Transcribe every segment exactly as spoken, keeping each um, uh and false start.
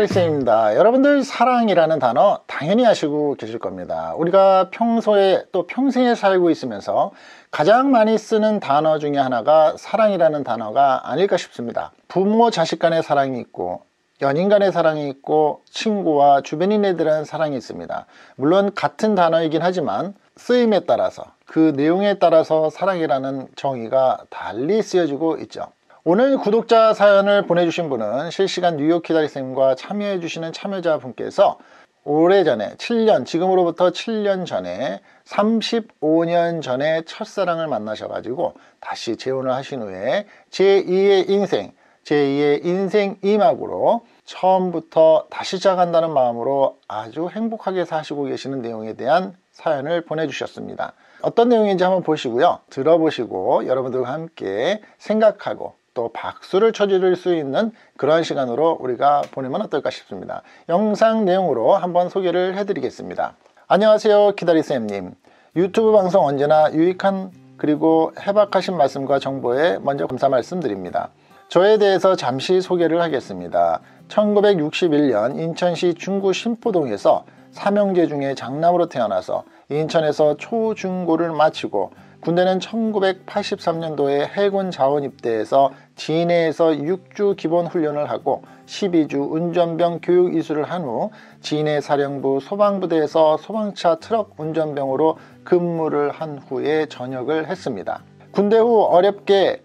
기다리쌤입니다. 여러분들 사랑이라는 단어 당연히 아시고 계실 겁니다. 우리가 평소에 또 평생에 살고 있으면서 가장 많이 쓰는 단어 중에 하나가 사랑이라는 단어가 아닐까 싶습니다. 부모 자식 간의 사랑이 있고 연인 간의 사랑이 있고 친구와 주변인에 대한 사랑이 있습니다. 물론 같은 단어이긴 하지만 쓰임에 따라서 그 내용에 따라서 사랑이라는 정의가 달리 쓰여지고 있죠. 오늘 구독자 사연을 보내주신 분은 실시간 뉴욕 기다리쌤과 참여해 주시는 참여자분께서 오래전에 칠 년, 지금으로부터 칠 년 전에 삼십오 년 전에 첫사랑을 만나셔가지고 다시 재혼을 하신 후에 제이의 인생, 제이의 인생 이막으로 처음부터 다시 시작한다는 마음으로 아주 행복하게 사시고 계시는 내용에 대한 사연을 보내주셨습니다. 어떤 내용인지 한번 보시고요. 들어보시고 여러분들과 함께 생각하고 또 박수를 쳐줄 수 있는 그런 시간으로 우리가 보내면 어떨까 싶습니다. 영상 내용으로 한번 소개를 해드리겠습니다. 안녕하세요, 기다리쌤님. 유튜브 방송 언제나 유익한 그리고 해박하신 말씀과 정보에 먼저 감사 말씀드립니다. 저에 대해서 잠시 소개를 하겠습니다. 천구백육십일 년 인천시 중구 신포동에서 삼형제 중에 장남으로 태어나서 인천에서 초, 중고를 마치고 군대는 천구백팔십삼 년도에 해군 자원 입대해서 진해에서 육 주 기본 훈련을 하고 십이 주 운전병 교육 이수를 한 후 진해 사령부 소방부대에서 소방차 트럭 운전병으로 근무를 한 후에 전역을 했습니다. 군대 후 어렵게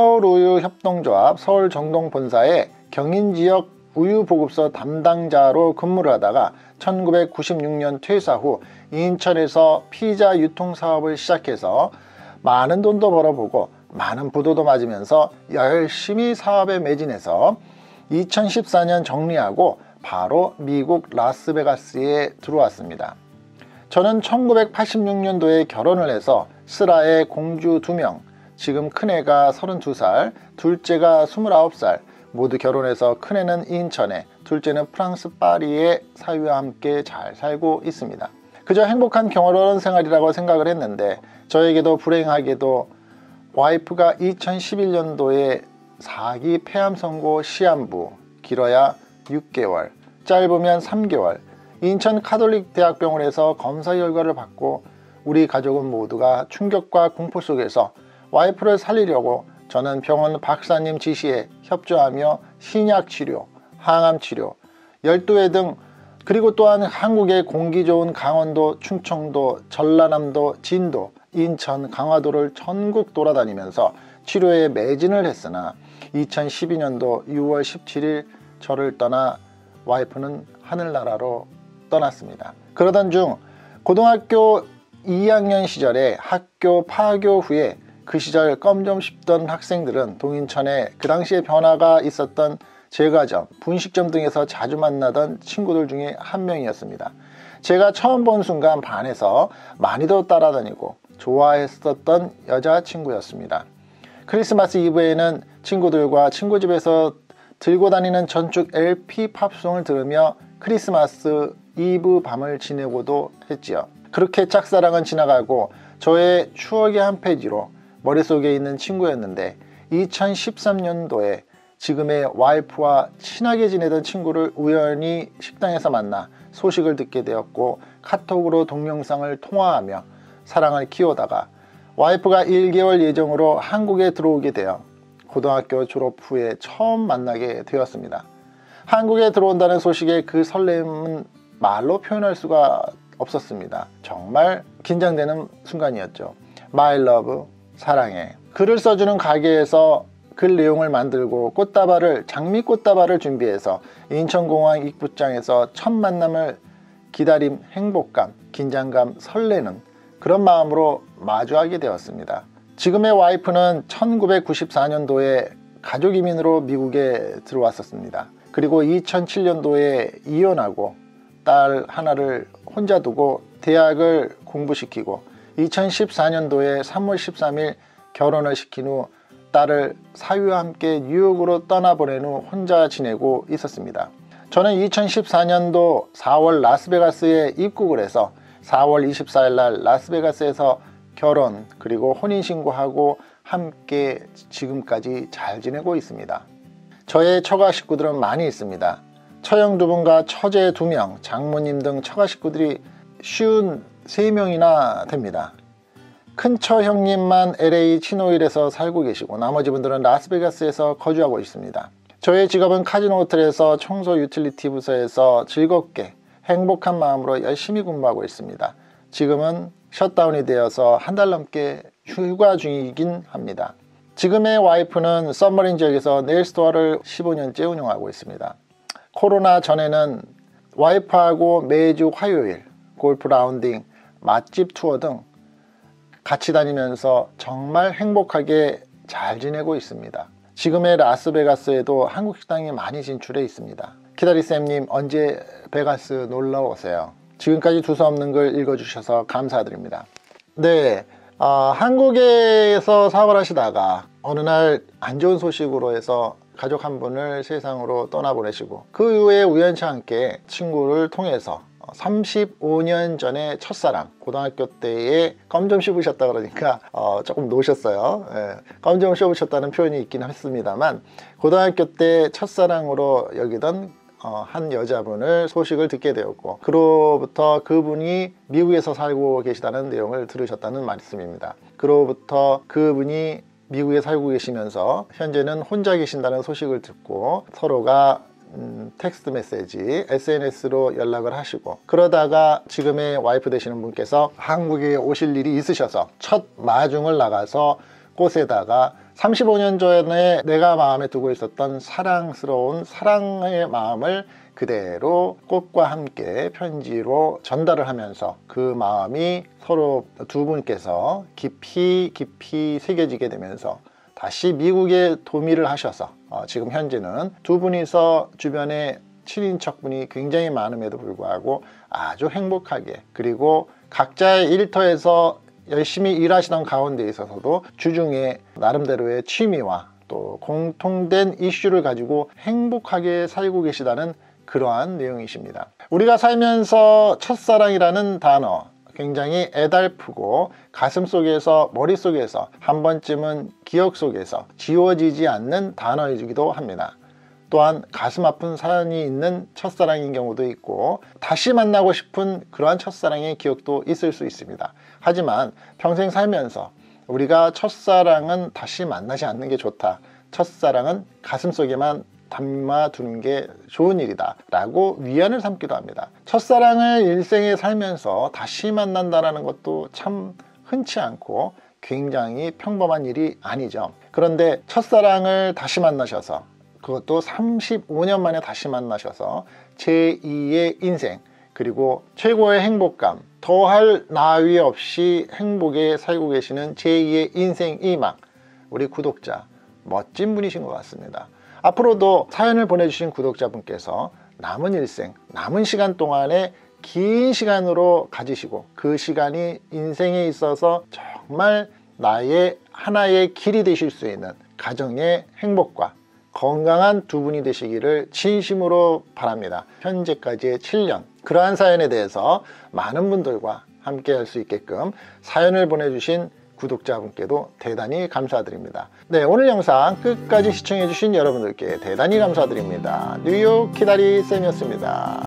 서울우유협동조합 서울정동본사에 경인지역 우유보급소 담당자로 근무를 하다가 천구백구십육 년 퇴사 후 인천에서 피자 유통사업을 시작해서 많은 돈도 벌어보고 많은 부도도 맞으면서 열심히 사업에 매진해서 이천십사 년 정리하고 바로 미국 라스베가스에 들어왔습니다. 저는 천구백팔십육 년도에 결혼을 해서 슬아의 공주 두 명, 지금 큰애가 서른두 살, 둘째가 스물아홉 살, 모두 결혼해서 큰애는 인천에, 둘째는 프랑스 파리에 사위와 함께 잘 살고 있습니다. 그저 행복한 경로원 생활이라고 생각을 했는데 저에게도 불행하게도 와이프가 이천십일 년도에 사 기 폐암 선고 시한부, 길어야 육 개월, 짧으면 삼 개월, 인천 카톨릭 대학병원에서 검사 결과를 받고 우리 가족은 모두가 충격과 공포 속에서 와이프를 살리려고 저는 병원 박사님 지시에 협조하며 신약치료, 항암치료, 열두회 등 그리고 또한 한국의 공기 좋은 강원도, 충청도, 전라남도, 진도, 인천, 강화도를 전국 돌아다니면서 치료에 매진을 했으나 이천십이 년도 유월 십칠일 저를 떠나 와이프는 하늘나라로 떠났습니다. 그러던 중 고등학교 이 학년 시절에 학교 파교 후에 그 시절 껌 좀 씹던 학생들은 동인천에 그 당시에 변화가 있었던 제과점, 분식점 등에서 자주 만나던 친구들 중에 한 명이었습니다. 제가 처음 본 순간 반해서 많이도 따라다니고 좋아했었던 여자친구였습니다. 크리스마스 이브에는 친구들과 친구 집에서 들고 다니는 전축 엘피 팝송을 들으며 크리스마스 이브 밤을 지내고도 했지요. 그렇게 짝사랑은 지나가고 저의 추억의 한 페이지로 머릿속에 있는 친구였는데 이천십삼 년도에 지금의 와이프와 친하게 지내던 친구를 우연히 식당에서 만나 소식을 듣게 되었고 카톡으로 동영상을 통화하며 사랑을 키우다가 와이프가 일 개월 예정으로 한국에 들어오게 되어 고등학교 졸업 후에 처음 만나게 되었습니다. 한국에 들어온다는 소식에 그 설렘은 말로 표현할 수가 없었습니다. 정말 긴장되는 순간이었죠. My love, 사랑해. 글을 써주는 가게에서 글 내용을 만들고 꽃다발을 장미꽃다발을 준비해서 인천공항 입구장에서 첫 만남을 기다림, 행복감, 긴장감, 설레는 그런 마음으로 마주하게 되었습니다. 지금의 와이프는 천구백구십사 년도에 가족이민으로 미국에 들어왔었습니다. 그리고 이천칠 년도에 이혼하고 딸 하나를 혼자 두고 대학을 공부시키고 이천십사 년도에 삼월 십삼일 결혼을 시킨 후 딸을 사위와 함께 뉴욕으로 떠나보낸 후 혼자 지내고 있었습니다. 저는 이천십사 년도 사월 라스베가스에 입국을 해서 사월 이십사일 날 라스베가스에서 결혼 그리고 혼인신고하고 함께 지금까지 잘 지내고 있습니다. 저의 처가 식구들은 많이 있습니다. 처형 두 분과 처제 두 명, 장모님 등 처가 식구들이 쉰세 명이나 됩니다. 큰 처형님만 엘에이 치노힐에서 살고 계시고 나머지 분들은 라스베가스에서 거주하고 있습니다. 저의 직업은 카지노 호텔에서 청소 유틸리티 부서에서 즐겁게 행복한 마음으로 열심히 공부하고 있습니다. 지금은 셧다운이 되어서 한 달 넘게 휴가 중이긴 합니다. 지금의 와이프는 썸머린 지역에서 네일 스토어를 십오 년째 운영하고 있습니다. 코로나 전에는 와이프하고 매주 화요일 골프 라운딩, 맛집 투어 등 같이 다니면서 정말 행복하게 잘 지내고 있습니다. 지금의 라스베가스에도 한국 식당이 많이 진출해 있습니다. 키다리쌤님 언제 베가스 놀러 오세요? 지금까지 두서없는 글 읽어주셔서 감사드립니다. 네, 어, 한국에서 사업을 하시다가 어느 날 안 좋은 소식으로 해서 가족 한 분을 세상으로 떠나보내시고 그 이후에 우연치 않게 친구를 통해서 삼십오 년 전에 첫사랑, 고등학교 때에 껌 좀 씹으셨다 그러니까 어, 조금 노셨어요. 예, 껌 좀 씹으셨다는 표현이 있긴 했습니다만 고등학교 때 첫사랑으로 여기던 어, 한 여자분을 소식을 듣게 되었고 그로부터 그분이 미국에서 살고 계시다는 내용을 들으셨다는 말씀입니다. 그로부터 그분이 미국에 살고 계시면서 현재는 혼자 계신다는 소식을 듣고 서로가 음, 텍스트 메시지, 에스엔에스로 연락을 하시고 그러다가 지금의 와이프 되시는 분께서 한국에 오실 일이 있으셔서 첫 마중을 나가서 꽃에다가 삼십오 년 전에 내가 마음에 두고 있었던 사랑스러운 사랑의 마음을 그대로 꽃과 함께 편지로 전달을 하면서 그 마음이 서로 두 분께서 깊이 깊이 새겨지게 되면서 다시 미국에 도미를 하셔서 어, 지금 현재는 두 분이서 주변에 친인척분이 굉장히 많음에도 불구하고 아주 행복하게 그리고 각자의 일터에서 열심히 일하시던 가운데 있어서도 주중에 나름대로의 취미와 또 공통된 이슈를 가지고 행복하게 살고 계시다는 그러한 내용이십니다. 우리가 살면서 첫사랑이라는 단어 굉장히 애달프고 가슴속에서 머릿속에서 한 번쯤은 기억 속에서 지워지지 않는 단어이기도 합니다. 또한 가슴 아픈 사연이 있는 첫사랑인 경우도 있고 다시 만나고 싶은 그러한 첫사랑의 기억도 있을 수 있습니다. 하지만 평생 살면서 우리가 첫사랑은 다시 만나지 않는 게 좋다. 첫사랑은 가슴속에만 담아두는 게 좋은 일이다 라고 위안을 삼기도 합니다. 첫사랑을 일생에 살면서 다시 만난다는 것도 참 흔치 않고 굉장히 평범한 일이 아니죠. 그런데 첫사랑을 다시 만나셔서 그것도 삼십오 년 만에 다시 만나셔서 제이의 인생 그리고 최고의 행복감 더할 나위 없이 행복에 살고 계시는 제이의 인생 이막 우리 구독자 멋진 분이신 것 같습니다. 앞으로도 사연을 보내주신 구독자분께서 남은 일생, 남은 시간 동안에 긴 시간으로 가지시고 그 시간이 인생에 있어서 정말 나의 하나의 길이 되실 수 있는 가정의 행복과 건강한 두 분이 되시기를 진심으로 바랍니다. 현재까지의 칠 년 그러한 사연에 대해서 많은 분들과 함께 할 수 있게끔 사연을 보내주신 구독자분께도 대단히 감사드립니다. 네, 오늘 영상 끝까지 시청해 주신 여러분들께 대단히 감사드립니다. 뉴욕 키다리 쌤이었습니다.